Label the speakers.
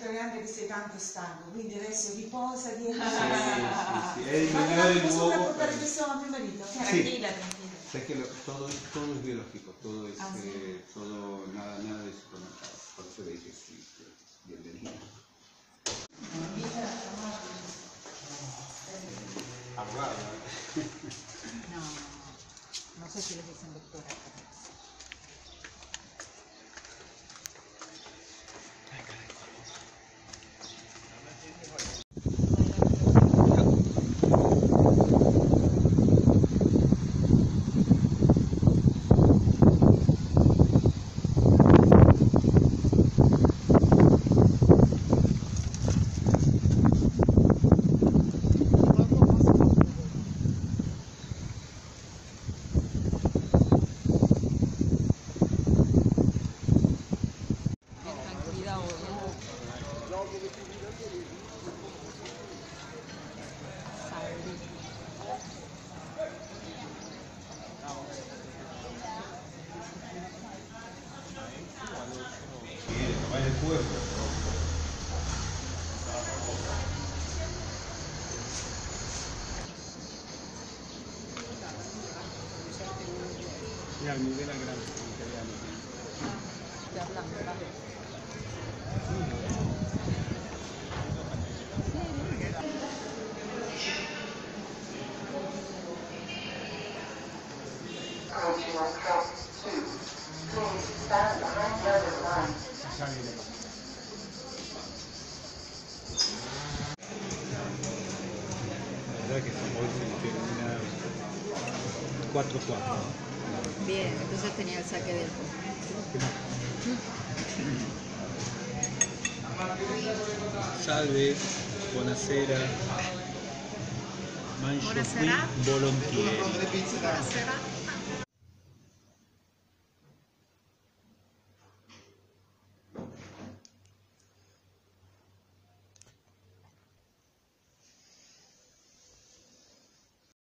Speaker 1: grande che sei tanto stanco, quindi adesso riposati e
Speaker 2: Sì,
Speaker 1: ma posso portare questo a mio marito?
Speaker 2: Tranquila, tranquila. Sé que todo es biológico, todo es todo, nada de supermercado. Por eso le dije sí, bienvenido.
Speaker 3: No, no sé si le dicen doctora.
Speaker 2: Ya, mi de la gran italiano.
Speaker 3: Estoy hablando, ¿vale?
Speaker 2: La verdad que hoy se termina 4-4.
Speaker 3: Bien, entonces tenía el saque del
Speaker 2: Salve, buonasera. Mangio qui volentieri.
Speaker 3: Buonasera.